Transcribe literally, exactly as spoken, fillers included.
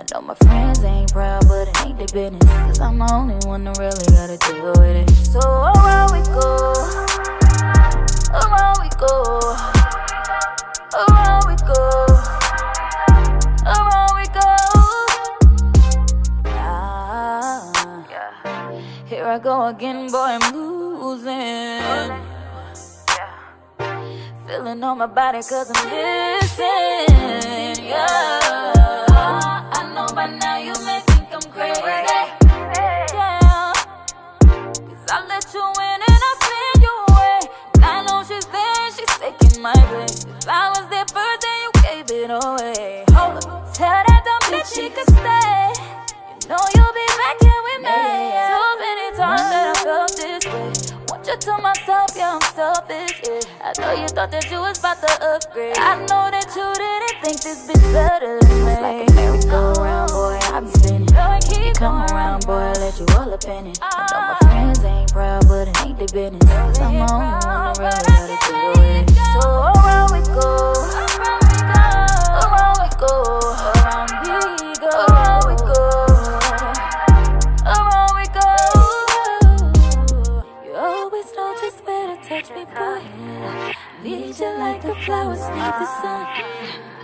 know my friends ain't proud, but it ain't their business, cause I'm the only one that really gotta deal with it. So around we go, around we go, around we go, around we go. Ah, here I go again, boy, I'm losing. Feeling on my body cause I'm missing, yeah. I know by now you may think I'm crazy, yeah. Cause I let you in and I send you away. And I know she's there, she's taking my place, cause I was there first and you gave it away. Hold up, tell that dumb bitch she could stay. You know you'll be back here with me. So many times that I felt this way. Want you to myself, yeah, I'm selfish, yeah. I know you thought that you was about to upgrade. I know that you didn't think this bitch better than me. It's like a merry-go-round, boy, I be spinning. You come around, boy, I let you all up in it. I know my friends ain't proud, but it ain't their business, cause I'm the only one that really gotta deal with it. So around we go, around we go, around we go, around we go, around we go. You always know just where to touch me, boy. Need you like the flowers need the sun.